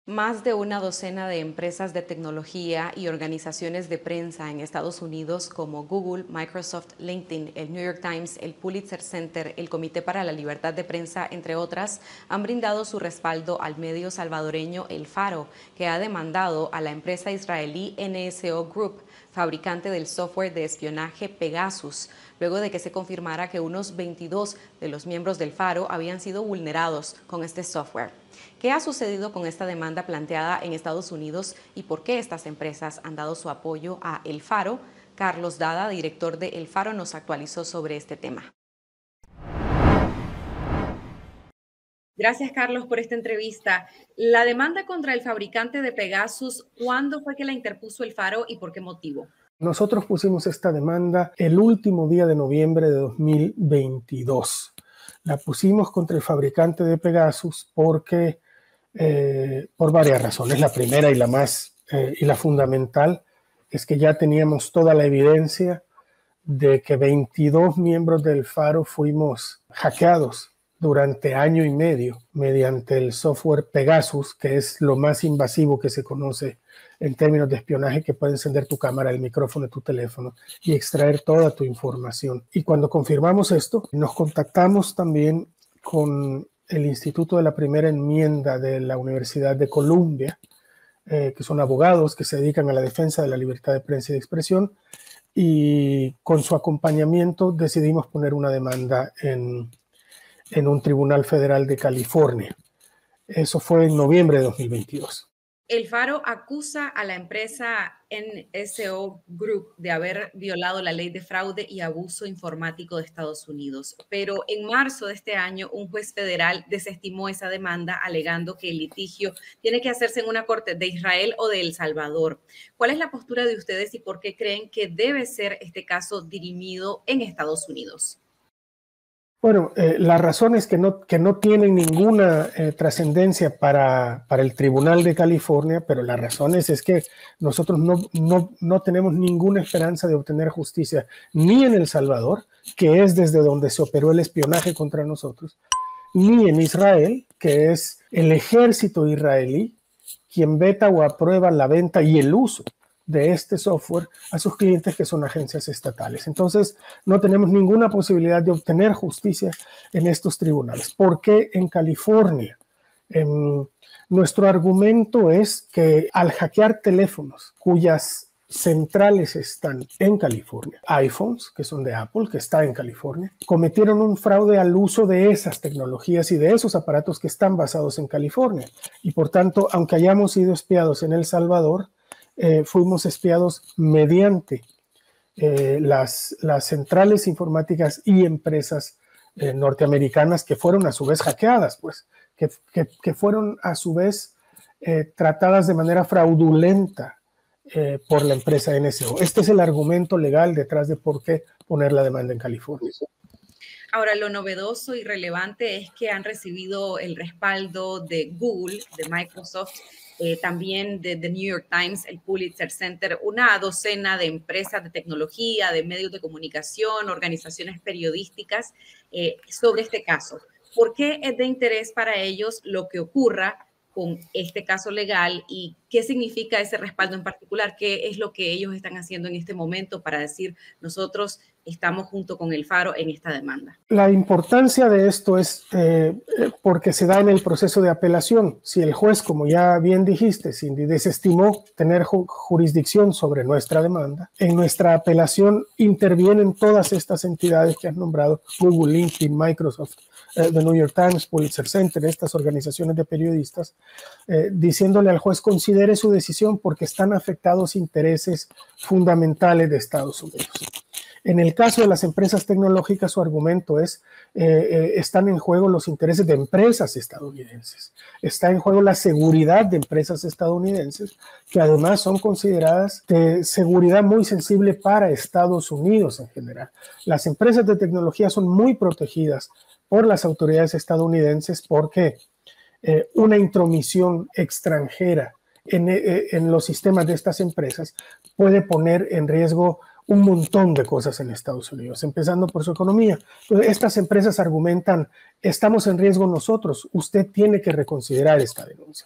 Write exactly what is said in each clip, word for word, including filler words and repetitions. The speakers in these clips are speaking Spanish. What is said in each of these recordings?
Más de una docena de empresas de tecnología y organizaciones de prensa en Estados Unidos como Google, Microsoft, LinkedIn, el New York Times, el Pulitzer Center, el Comité para la Libertad de Prensa, entre otras, han brindado su respaldo al medio salvadoreño El Faro, que ha demandado a la empresa israelí N S O Group, fabricante del software de espionaje Pegasus, luego de que se confirmara que unos veintidós de los miembros del Faro habían sido vulnerados con este software. ¿Qué ha sucedido con esta demanda planteada en Estados Unidos y por qué estas empresas han dado su apoyo a El Faro? Carlos Dada, director de El Faro, nos actualizó sobre este tema. Gracias, Carlos, por esta entrevista. La demanda contra el fabricante de Pegasus, ¿cuándo fue que la interpuso El Faro y por qué motivo? Nosotros pusimos esta demanda el último día de noviembre de dos mil veintidós. La pusimos contra el fabricante de Pegasus porque, eh, por varias razones. La primera y la más eh, y la fundamental es que ya teníamos toda la evidencia de que veintidós miembros del Faro fuimos hackeados durante año y medio mediante el software Pegasus, que es lo más invasivo que se conoce en términos de espionaje, que puede encender tu cámara, el micrófono de tu teléfono y extraer toda tu información. Y cuando confirmamos esto, nos contactamos también con el Instituto de la Primera Enmienda de la Universidad de Columbia, eh, que son abogados que se dedican a la defensa de la libertad de prensa y de expresión, y con su acompañamiento decidimos poner una demanda en, en un tribunal federal de California. Eso fue en noviembre de dos mil veintidós. El Faro acusa a la empresa N S O Group de haber violado la ley de fraude y abuso informático de Estados Unidos. Pero en marzo de este año, un juez federal desestimó esa demanda, alegando que el litigio tiene que hacerse en una corte de Israel o de El Salvador. ¿Cuál es la postura de ustedes y por qué creen que debe ser este caso dirimido en Estados Unidos? Bueno, eh, la razón es que no, que no tienen ninguna eh, trascendencia para, para el Tribunal de California, pero la razón es, es que nosotros no, no, no tenemos ninguna esperanza de obtener justicia ni en El Salvador, que es desde donde se operó el espionaje contra nosotros, ni en Israel, que es el ejército israelí quien veta o aprueba la venta y el uso de este software a sus clientes, que son agencias estatales. Entonces, no tenemos ninguna posibilidad de obtener justicia en estos tribunales. ¿Por qué en California? Eh, nuestro argumento es que al hackear teléfonos cuyas centrales están en California, iPhones, que son de Apple, que está en California, cometieron un fraude al uso de esas tecnologías y de esos aparatos que están basados en California. Y por tanto, aunque hayamos sido espiados en El Salvador, Eh, fuimos espiados mediante eh, las, las centrales informáticas y empresas eh, norteamericanas, que fueron a su vez hackeadas, pues, que, que, que fueron a su vez eh, tratadas de manera fraudulenta eh, por la empresa N S O. Este es el argumento legal detrás de por qué poner la demanda en California. Ahora, lo novedoso y relevante es que han recibido el respaldo de Google, de Microsoft, eh, también de The New York Times, el Pulitzer Center, una docena de empresas de tecnología, de medios de comunicación, organizaciones periodísticas eh, sobre este caso. ¿Por qué es de interés para ellos lo que ocurra con este caso legal y qué significa ese respaldo en particular? ¿Qué es lo que ellos están haciendo en este momento para decir nosotros estamos junto con El Faro en esta demanda? La importancia de esto es eh, porque se da en el proceso de apelación. Si el juez, como ya bien dijiste, Cindy, desestimó tener ju jurisdicción sobre nuestra demanda, en nuestra apelación intervienen todas estas entidades que has nombrado: Google, LinkedIn, Microsoft, eh, The New York Times, Pulitzer Center, estas organizaciones de periodistas, eh, diciéndole al juez considere su decisión porque están afectados intereses fundamentales de Estados Unidos. En el caso de las empresas tecnológicas, su argumento es eh, eh, están en juego los intereses de empresas estadounidenses. Está en juego la seguridad de empresas estadounidenses, que además son consideradas de seguridad muy sensible para Estados Unidos en general. Las empresas de tecnología son muy protegidas por las autoridades estadounidenses porque eh, una intromisión extranjera en, eh, en los sistemas de estas empresas puede poner en riesgo un montón de cosas en Estados Unidos, empezando por su economía. Entonces, estas empresas argumentan, estamos en riesgo nosotros, usted tiene que reconsiderar esta denuncia.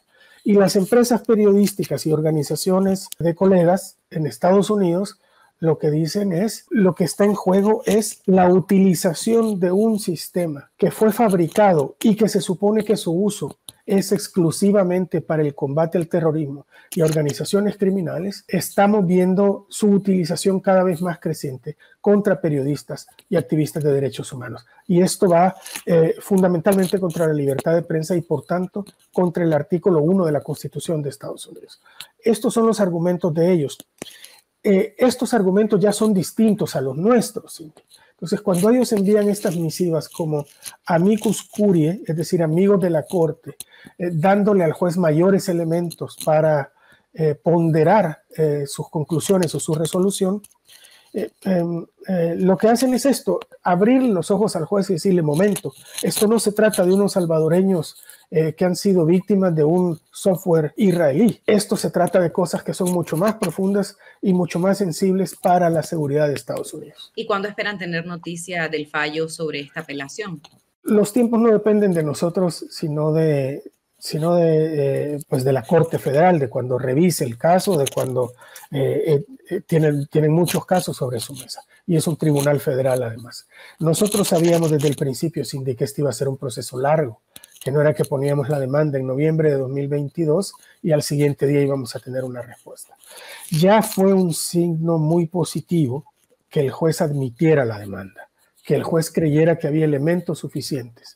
Y las empresas periodísticas y organizaciones de colegas en Estados Unidos lo que dicen es, lo que está en juego es la utilización de un sistema que fue fabricado y que se supone que su uso es exclusivamente para el combate al terrorismo y a organizaciones criminales. Estamos viendo su utilización cada vez más creciente contra periodistas y activistas de derechos humanos. Y esto va eh, fundamentalmente contra la libertad de prensa y, por tanto, contra el artículo uno de la Constitución de Estados Unidos. Estos son los argumentos de ellos. Eh, estos argumentos ya son distintos a los nuestros, ¿sí? Entonces, cuando ellos envían estas misivas como amicus curiae, es decir, amigos de la corte, eh, dándole al juez mayores elementos para eh, ponderar eh, sus conclusiones o su resolución, eh, eh, eh, lo que hacen es esto, abrir los ojos al juez y decirle, momento, esto no se trata de unos salvadoreños eh, que han sido víctimas de un software israelí. Esto se trata de cosas que son mucho más profundas y mucho más sensibles para la seguridad de Estados Unidos. ¿Y cuándo esperan tener noticia del fallo sobre esta apelación? Los tiempos no dependen de nosotros, sino de, sino de, eh, pues de la Corte Federal, de cuando revise el caso, de cuando eh, eh, tienen, tienen muchos casos sobre su mesa. Y es un tribunal federal, además. Nosotros sabíamos desde el principio, Cindy, que este iba a ser un proceso largo, que no era que poníamos la demanda en noviembre de dos mil veintidós y al siguiente día íbamos a tener una respuesta. Ya fue un signo muy positivo que el juez admitiera la demanda, que el juez creyera que había elementos suficientes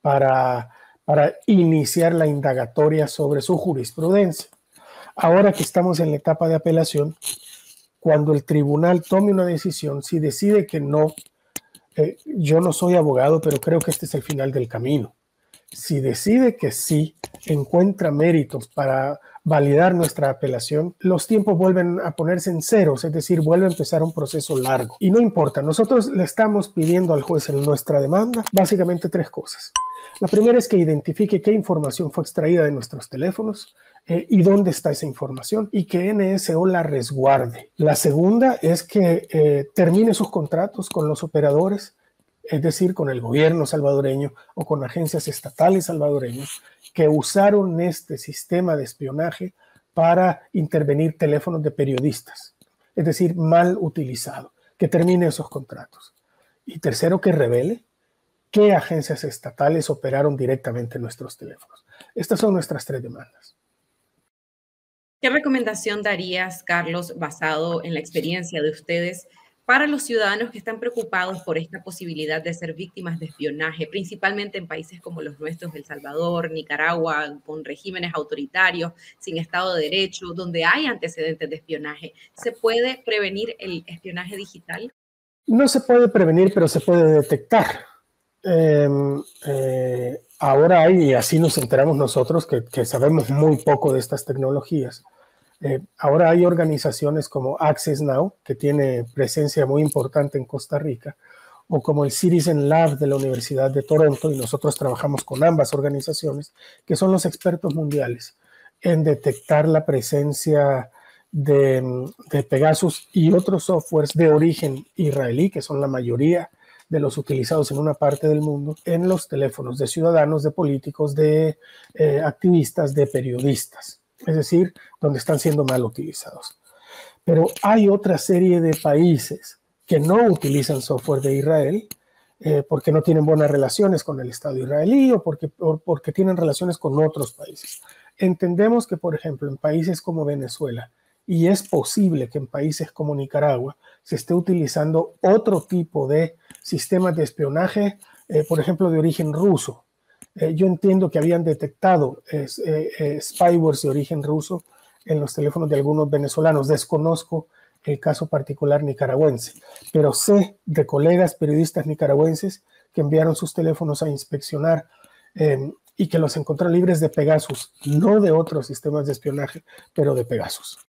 para, para iniciar la indagatoria sobre su jurisprudencia. Ahora que estamos en la etapa de apelación, cuando el tribunal tome una decisión, si decide que no, eh, yo no soy abogado, pero creo que este es el final del camino. Si decide que sí, encuentra méritos para validar nuestra apelación, los tiempos vuelven a ponerse en ceros, es decir, vuelve a empezar un proceso largo. Y no importa, nosotros le estamos pidiendo al juez en nuestra demanda básicamente tres cosas. La primera es que identifique qué información fue extraída de nuestros teléfonos eh, y dónde está esa información y que N S O la resguarde. La segunda es que eh, termine sus contratos con los operadores, es decir, con el gobierno salvadoreño o con agencias estatales salvadoreñas que usaron este sistema de espionaje para intervenir teléfonos de periodistas, es decir, mal utilizado, que termine esos contratos. Y tercero, que revele qué agencias estatales operaron directamente en nuestros teléfonos. Estas son nuestras tres demandas. ¿Qué recomendación darías, Carlos, basado en la experiencia de ustedes, para los ciudadanos que están preocupados por esta posibilidad de ser víctimas de espionaje, principalmente en países como los nuestros, El Salvador, Nicaragua, con regímenes autoritarios, sin Estado de Derecho, donde hay antecedentes de espionaje? ¿Se puede prevenir el espionaje digital? No se puede prevenir, pero se puede detectar. Eh, eh, ahora hay, y así nos enteramos nosotros, que, que sabemos muy poco de estas tecnologías. Eh, ahora hay organizaciones como Access Now, que tiene presencia muy importante en Costa Rica, o como el Citizen Lab de la Universidad de Toronto, y nosotros trabajamos con ambas organizaciones, que son los expertos mundiales en detectar la presencia de, de Pegasus y otros softwares de origen israelí, que son la mayoría de los utilizados en una parte del mundo, en los teléfonos de ciudadanos, de políticos, de eh, activistas, de periodistas. Es decir, donde están siendo mal utilizados. Pero hay otra serie de países que no utilizan software de Israel eh, porque no tienen buenas relaciones con el Estado israelí o porque, o porque tienen relaciones con otros países. Entendemos que, por ejemplo, en países como Venezuela, y es posible que en países como Nicaragua se esté utilizando otro tipo de sistemas de espionaje, eh, por ejemplo, de origen ruso. Eh, yo entiendo que habían detectado eh, eh, spywares de origen ruso en los teléfonos de algunos venezolanos. Desconozco el caso particular nicaragüense, pero sé de colegas periodistas nicaragüenses que enviaron sus teléfonos a inspeccionar eh, y que los encontraron libres de Pegasus, no de otros sistemas de espionaje, pero de Pegasus.